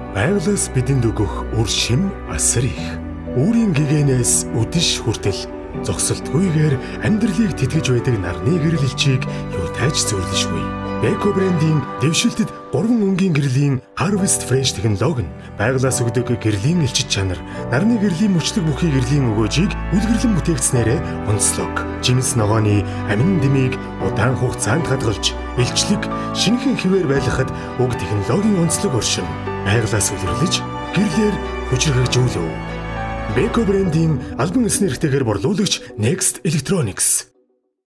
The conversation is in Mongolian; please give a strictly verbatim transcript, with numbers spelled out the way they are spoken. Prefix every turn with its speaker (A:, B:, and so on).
A: Байгалаас бидэнд өгөх үр шим асар их. Үүрийн гэгээнээс үдэш хүртэл зогсолтгүйгээр амьдралыг тэтгэж байдаг нарны гэрэл элчийг юу тааж зөвлөшгүй. Beko брендийн дэвшилтэд гурван өнгийн гэрлийн Harvest Fresh технологи нь байгалаас өгдөг гэрлийн элчит чанар, нарны гэрлийн мөчлөг бүхий гэрлийн өгөөжийг үлгэрлэн бүтээгдснээрээ онцлог. Жимс ногооны амин дэмийг удаан хугацаанд хадгалж, элчлэг шинэхэн хിവэр байлгахад уг технологийн онцлог оршин байгалаас үлгэрлэж гэрлээр хүчрхэгжүүлв. Beko брендийн албан ёсны эрхтэйгээр борлуулагч Next Electronics